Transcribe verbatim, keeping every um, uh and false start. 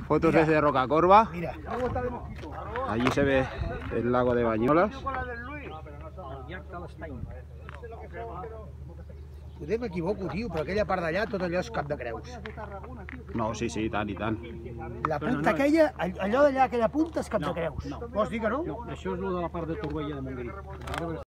Fotos desde Rocacorba. Mira. Allí se ve el lago de Banyoles. Potser m'equivoco, tio, però aquella part d'allà tot allò és Cap de Creus. No, sí, sí, i tant, i tant. La punta aquella, allò d'allà, aquella punta és Cap de Creus. Vols dir que no? No, això és el de la part de Torroella de Montgrí.